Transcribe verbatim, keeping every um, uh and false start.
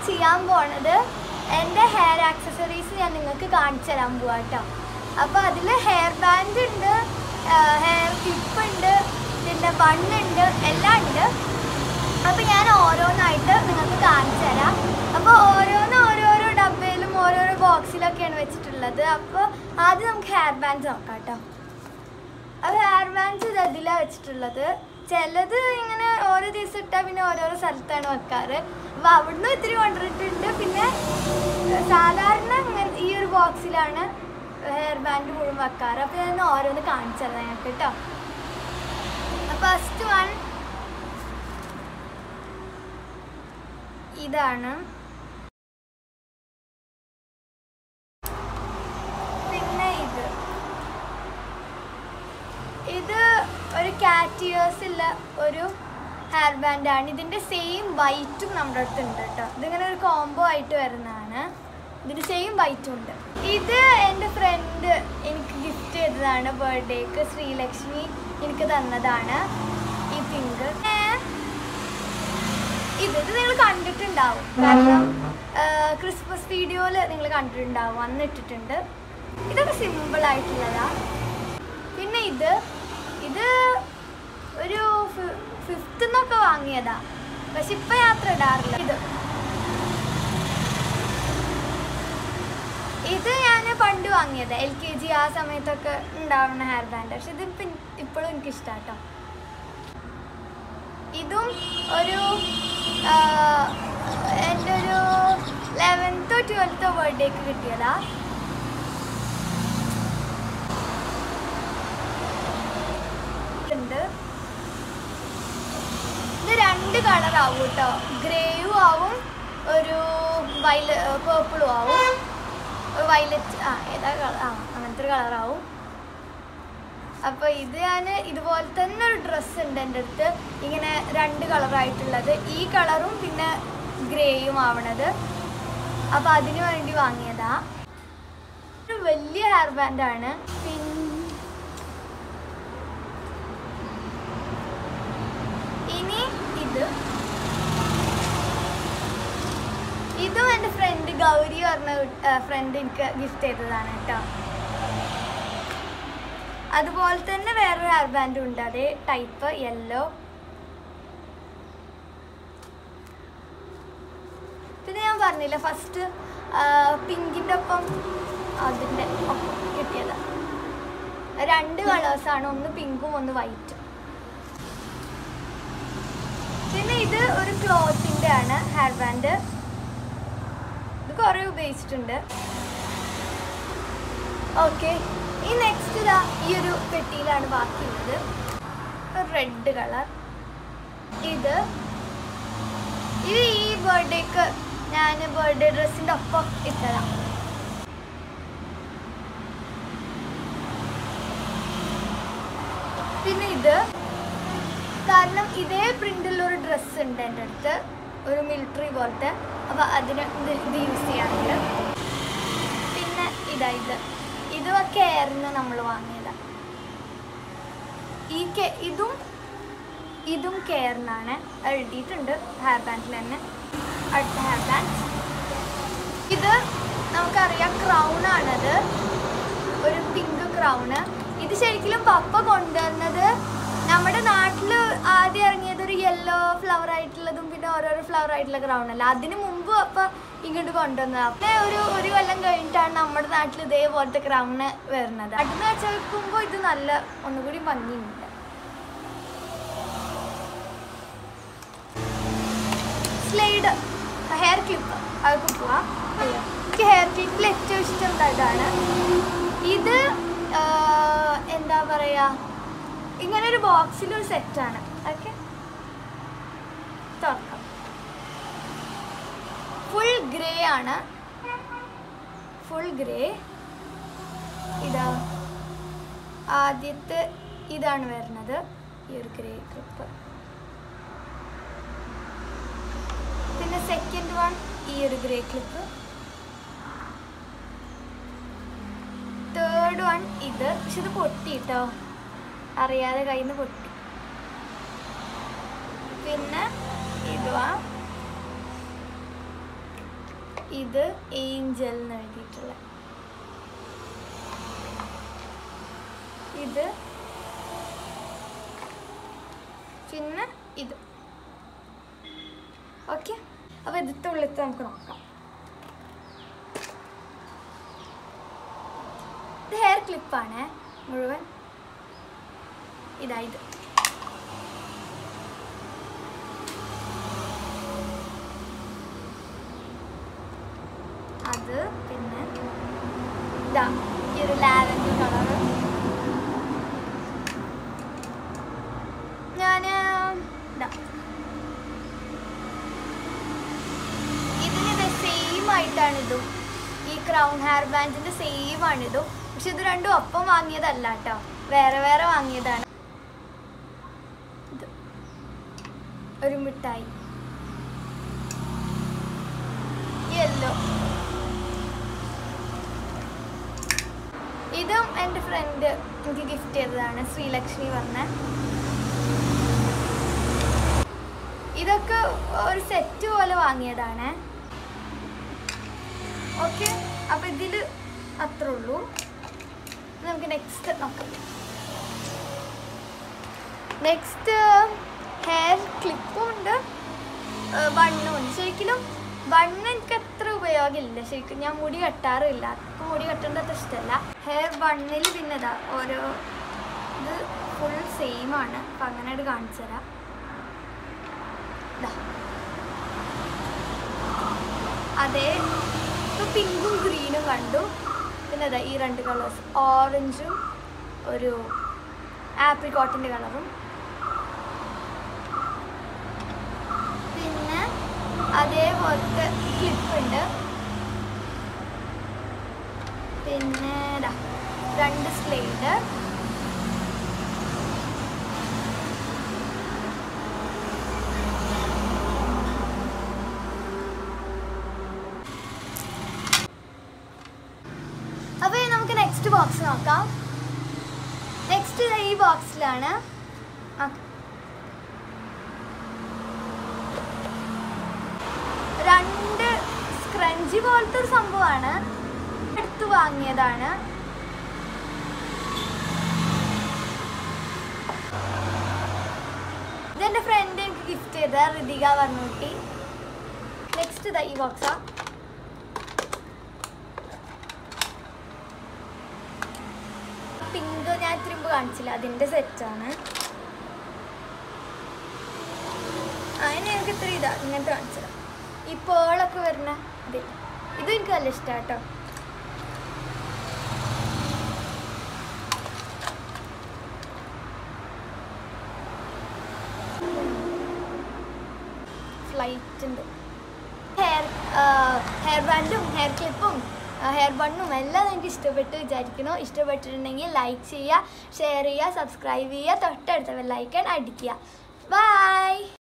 ചെയ്യാൻ പോണത് എൻ്റെ ഹെയർ ആക്സസറീസ് ഞാൻ നിങ്ങൾക്ക് കാണിച്ചു തരാൻ പോവാം കേട്ടോ. അപ്പോൾ അതിൽ ഹെയർ ബാൻഡ് ഉണ്ട്, ഹെയർ ക്ലിപ്പ് ഉണ്ട്, പിന്നെ ബണ്ണുണ്ട്, എല്ലാം ഉണ്ട്. അപ്പോൾ ഞാൻ ഓരോന്നായിട്ട് നിങ്ങൾക്ക് കാണിച്ചു തരാം. അപ്പോൾ ഓരോന്ന് ഓരോരോ ഡബ്ബയിലും ഓരോരോ ബോക്സിലൊക്കെയാണ് വെച്ചിട്ടുള്ളത്. അപ്പോൾ ആദ്യം നമുക്ക് ഹെയർ ബാൻഡ്സ് നോക്കാം കേട്ടോ. അപ്പോൾ ഹെയർ ബാൻഡ്സ് ഇത് അതിലാണ് വെച്ചിട്ടുള്ളത്. ചിലത് ഇങ്ങനെ ഓരോ ദിവസം ഇട്ടാൽ പിന്നെ ഓരോരോ സ്ഥലത്താണ് വെക്കാറ്. അപ്പോൾ അവിടുന്ന് ഇത്തിരി കൊണ്ടിട്ടുണ്ട്. പിന്നെ സാധാരണ ഇങ്ങനെ ഈ ഒരു ബോക്സിലാണ് ഹെയർ ബാൻഡ് മുഴുവൻ വെക്കാറ്. അപ്പോൾ ഞാൻ ഓരോന്ന് കാണിച്ചു തരാം ഞങ്ങൾക്ക് കേട്ടോ. ഫസ്റ്റ് വൺ ഇതാണ്. പിന്നെ ഇത് ഇത് ഒരു കാറ്റ് ഇയേഴ്സ് ഉള്ള ഒരു ഹെയർ ബാൻഡാണ്. ഇതിൻ്റെ സെയിം വൈറ്റും നമ്മുടെ അടുത്ത് ഉണ്ട് കേട്ടോ. ഇതിങ്ങനെ ഒരു കോംബോ ആയിട്ട് വരുന്നതാണ്. ഇതിൻ്റെ സെയിം വൈറ്റും ഉണ്ട്. ഇത് എൻ്റെ ഫ്രണ്ട് എനിക്ക് ഗിഫ്റ്റ് ചെയ്തതാണ് ബർത്ത്ഡേക്ക്. ശ്രീലക്ഷ്മി എനിക്ക് തന്നതാണ് ഈ പിങ്ക്. ഇത് ഇത് നിങ്ങൾ കണ്ടിട്ടുണ്ടാവും, കാരണം ക്രിസ്മസ് വീഡിയോയിൽ നിങ്ങൾ കണ്ടിട്ടുണ്ടാവും, അന്ന് ഇട്ടിട്ടുണ്ട്. ഇതൊക്കെ സിമ്പിളായിട്ടുള്ളതാണ്. പിന്നെ ഇത് ഇത് ഒരു ഫിഫ്ത്ത് നിന്നൊക്കെ വാങ്ങിയതാ, പക്ഷെ ഇപ്പം യാത്ര ഇടാറില്ല. ഇത് ഇത് ഞാൻ പണ്ട് വാങ്ങിയത് എൽ കെ ജി ആ സമയത്തൊക്കെ ഉണ്ടാവുന്ന ഹെയർ ബാൻഡ്. പക്ഷെ ഇതിപ്പം ഇപ്പോഴും എനിക്കിഷ്ടമാണ് കേട്ടോ. ഇതും ഒരു എൻ്റെ ഒരു ലെവൻത്തോ ട്വൽത്തോ ബർത്ത്ഡേക്ക് കിട്ടിയതാ. ഉണ്ട് ഇത് രണ്ട് കളറാവും കേട്ടോ. ഗ്രേയും ആവും, ഒരു വൈല പേർപ്പിളും ആവും, വൈലറ്റ് ആ ഏതാ കളർ ആ അങ്ങനത്തെ ഒരു കളറാവും. അപ്പോൾ ഇത് ഞാൻ ഇതുപോലെ തന്നെ ഒരു ഡ്രസ്സ് ഉണ്ട് എൻ്റെ അടുത്ത്, ഇങ്ങനെ രണ്ട് കളറായിട്ടുള്ളത്. ഈ കളറും പിന്നെ ഗ്രേയും ആവണത്. അപ്പോൾ അതിന് വേണ്ടി വാങ്ങിയതാ. ഒരു വലിയ ഹെയർ ബാൻഡാണ്. പിന്നെ ഇനി ഇത് ഇതും എൻ്റെ ഫ്രണ്ട് ഗൗരി പറഞ്ഞ ഫ്രണ്ട് എനിക്ക് ഗിഫ്റ്റ് ചെയ്തതാണ് കേട്ടോ. അതുപോലെ തന്നെ വേറൊരു ഹെയർ ബാൻഡും ഉണ്ട്, അതേ ടൈപ്പ് യെല്ലോ. പിന്നെ ഞാൻ പറഞ്ഞില്ല ഫസ്റ്റ് പിങ്കിൻ്റെ ഒപ്പം അതിൻ്റെ ഒപ്പം കിട്ടിയതാണ്. രണ്ട് കളേഴ്സാണ്, ഒന്ന് പിങ്കും ഒന്ന് വൈറ്റും. പിന്നെ ഇത് ഒരു ക്ലോത്തിൻ്റെ ആണ് ഹെയർ ബാൻഡ്. ഇത് കുറേ ഉപയോഗിച്ചിട്ടുണ്ട്. ഓക്കെ, ഈ നെക്സ്റ്റ് ഇതാ ഈ ഒരു പെട്ടിയിലാണ് ബാക്കിയുള്ളത്. Red colour. ഇത് ഇത് ഈ ബർത്ത്ഡേക്ക് ഞാൻ ബർത്ത്ഡേ ഡ്രസ്സിൻ്റെ ഒപ്പം ഇട്ടതാണ്. പിന്നെ ഇത് കാരണം ഇതേ പ്രിൻ്റുള്ളൊരു ഡ്രസ്സ് ഉണ്ട് എൻ്റെ അടുത്ത്, ഒരു മിലിറ്ററി പോലത്തെ. അപ്പോൾ അതിന് ഇത് ഇത് യൂസ് ചെയ്യാറുണ്ട്. പിന്നെ ഇതാ ഇത് ഇതും കെയറിന് നമ്മൾ വാങ്ങിയതാണ്. ഈ കെ ഇതും ഇതും കെയറിനാണ് എഴുതിയിട്ടുണ്ട് ഹെയർ ബാൻഡിൽ തന്നെ. അടുത്ത ഹെയർ ബാൻഡ് ഇത് നമുക്കറിയാം ക്രൗണാണത്, ഒരു പിങ്ക് ക്രൗണ്. ഇത് ശരിക്കും പപ്പ കൊണ്ടുവന്നത് നമ്മുടെ നാട്ടിൽ ആദ്യം ഇറങ്ങിയത് ഒരു യെല്ലോ ഫ്ലവർ ആയിട്ടുള്ളതും പിന്നെ ഓരോരോ ഫ്ലവർ ആയിട്ടുള്ള ക്രൗൺ അല്ല. അതിന് മുമ്പ് അപ്പം ഇങ്ങോട്ട് കൊണ്ടുവന്നത്. അപ്പം ഒരു ഒരു കൊല്ലം കഴിഞ്ഞിട്ടാണ് നമ്മുടെ നാട്ടിൽ ഇതേപോലത്തെ ക്രൗണ് വരുന്നത്. അടുന്ന് വെച്ച് വെക്കുമ്പോൾ ഇത് നല്ല ഒന്നുകൂടി ഭംഗിയുണ്ട്. സ്ലൈഡ് ഹെയർ ക്ലിപ്പ് അതൊക്കെ പോവാം. എനിക്ക് ഹെയർ ക്ലിപ്പിൽ ഏറ്റവും ഇഷ്ടം ഇതാണ്. ഇത് എന്താ പറയുക, ഇങ്ങനൊരു ബോക്സിലൊരു സെറ്റാണ്. ഓക്കെ, തുറക്കാം. ഫുൾ ഗ്രേ ആണ്, ഫുൾ ഗ്രേ. ഇതാ ആദ്യത്തെ ഇതാണ് വരുന്നത്, ഈ ഒരു ഗ്രേ ക്ലിപ്പ്. പിന്നെ സെക്കൻഡ് വൺ ഈ ഒരു ഗ്രേ ക്ലിപ്പ്. തേർഡ് വൺ ഇത്, പക്ഷെ ഇത് പൊട്ടി കേട്ടോ, അറിയാതെ കയ്യിൽ നിന്ന് പൊട്ടി. പിന്നെ ഇതുവാ ഇത് ഏഞ്ചൽ എന്ന് എഴുതിയിട്ടുള്ള ഇത് പിന്നെ ഇത്. ഓക്കെ, അപ്പോൾ ഇതിൻ്റെ ഉള്ളിലത്തെ നമുക്ക് നോക്കാം. ഇത് ഹെയർ ക്ലിപ്പാണ് മുഴുവൻ. ഇതാ ഇത്. അത് പിന്നെ ഇതാ ഈ ഒരു ലാവൻഡർ കളറ്. ഞാൻ ഇതാ ഇതിനിത് സെയിം ആയിട്ടാണിതും. ഈ ക്രൗൺ ഹെയർ ബാൻഡിൻ്റെ സെയിം ആണിതും. പക്ഷെ ഇത് രണ്ടും ഒപ്പം വാങ്ങിയതല്ല കേട്ടോ, വേറെ വേറെ വാങ്ങിയതാണ്. ഇത് ഒരു മിഠായി യെല്ലോ. ഇതും എൻ്റെ ഫ്രണ്ട് എനിക്ക് ഗിഫ്റ്റ് ചെയ്തതാണ്, ശ്രീലക്ഷ്മി പറഞ്ഞ. ഇതൊക്കെ ഒരു സെറ്റ് പോലെ വാങ്ങിയതാണ്. ഓക്കെ, അപ്പം ഇതിൽ അത്രേ ഉള്ളൂ. നമുക്ക് നെക്സ്റ്റ് നോക്കാം. നെക്സ്റ്റ് ഹെയർ ക്ലിപ്പും ഉണ്ട്, ബണ്ണും ഉണ്ട്. ശരിക്കും ബണ്ണ് എനിക്ക് അത്ര ഉപയോഗമില്ല. ശരിക്കും ഞാൻ മുടി കെട്ടാറില്ല, അപ്പോൾ മുടി കെട്ടേണ്ട അത്ര ഇഷ്ടമല്ല. ഹെയർ ബണ്ണിൽ പിന്നെ ഇതാ ഓരോ ഇത് ഫുൾ സെയിം ആണ്. അപ്പം അങ്ങനെ ഒരു കാണിച്ചു തരാം. അതേ ഇപ്പോൾ പിങ്കും ഗ്രീനും കണ്ടു. പിന്നെ അതാ ഈ രണ്ട് കളേഴ്സ്, ഓറഞ്ചും ഒരു ആപ്രിക്കോട്ടിൻ്റെ കളറും. പിന്നെ അതേപോലത്തെ ക്ലിപ്പുണ്ട്. പിന്നെ രണ്ട് സ്ലേറ്റ്. അപ്പോൾ നമുക്ക് നെക്സ്റ്റ് ബോക്സ് നോക്കാം. നെക്സ്റ്റ് ഈ ബോക്സിലാണ് രണ്ട് സ്ക്രഞ്ചി പോലത്തെ ഒരു സംഭവമാണ്. എടുത്തു വാങ്ങിയതാണ്. ഇതെൻ്റെ ഫ്രണ്ട് എനിക്ക് ഗിഫ്റ്റ് ചെയ്ത ഋതിക പറഞ്ഞുട്ടി. നെക്സ്റ്റ് ഇതാ ഈ ബോക്സാ. പിങ്ക് ഞാൻ ഇത്തിരി മുമ്പ് കാണിച്ചില്ല, അതിൻ്റെ സെറ്റാണ്. അതിന് എനിക്ക് ഇത്തിരി ഇതാ ഇങ്ങനത്തെ കാണിച്ചത്. ഈ പേളൊക്കെ വരുന്ന ഇത് ഇതും എനിക്ക് നല്ല ഇഷ്ടമാണ് കേട്ടോ. ഫ്ലൈറ്റ് ഉണ്ട്. ഹെയർ ഹെയർ ബാൻഡും ഹെയർ ക്ലിപ്പും ഹെയർ ബണ്ണും എല്ലാം എനിക്ക് ഇഷ്ടപ്പെട്ട് വിചാരിക്കുന്നു. ഇഷ്ടപ്പെട്ടിട്ടുണ്ടെങ്കിൽ ലൈക്ക് ചെയ്യുക, ഷെയർ ചെയ്യുക, സബ്സ്ക്രൈബ് ചെയ്യുക, തൊട്ടടുത്ത ബെൽ ഐക്കൺ അടിക്കുക. ബൈ.